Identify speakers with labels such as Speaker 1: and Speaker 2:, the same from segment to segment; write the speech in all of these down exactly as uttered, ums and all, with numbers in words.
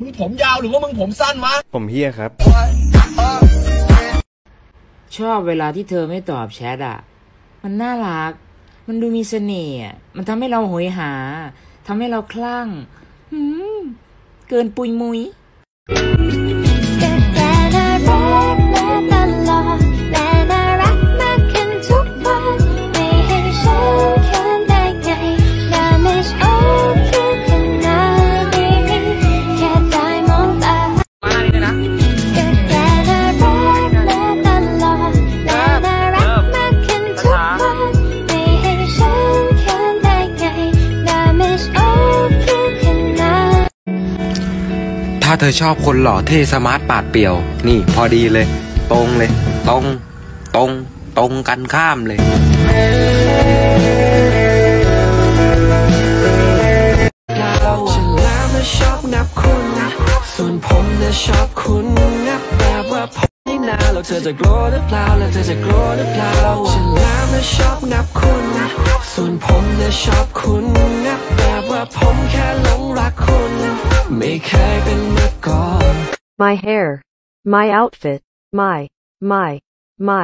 Speaker 1: มึงผมยาวหรือว่ามึงผมสั้นวะ
Speaker 2: ผมเฮียครับ
Speaker 3: ชอบเวลาที่เธอไม่ตอบแชทอ่ะมันน่ารักมันดูมีเสน่ห์มันทำให้เราโหยหาทำให้เราคลั่งหืมเกินปุยมุย
Speaker 4: ถ้าเธอชอบคนหล่อเท่สมาร์ทปาดเปรียวนี่พอดีเลยตรงเลยตรงตรงตรงกันข้ามเลยฉันแล้วไม่ชอบนับคุณส่วนผมเนี่ยชอบคุณนับแบบว่าผมนี่นาแล้วเธอจะโกรธหรือเปล่าแล้วเธอจะโกรธหรือเปล่าฉันแล้วไม่ชอบนับคุณส่วนผมเนี่ยชอบคุณนับแบบว่าผมแค่หลงรักคุณไม่เคยเป็นมาก่อน
Speaker 5: My hair, my outfit, my, my, my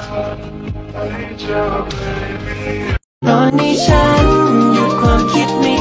Speaker 4: ตอนนี้ฉันหยุดความคิดไม่